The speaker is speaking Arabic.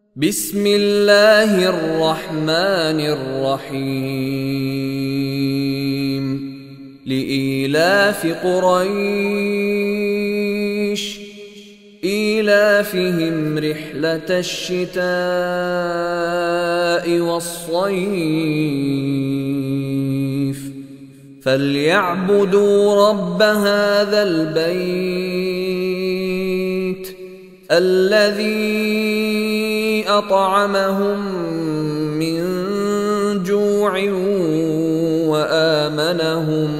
بسم الله الرحمن الرحيم لإيلاف قريش إيلافهم رحلة الشتاء والصيف فليعبدوا رب هذا البيت الذي أطعمهم من جوع وآمنهم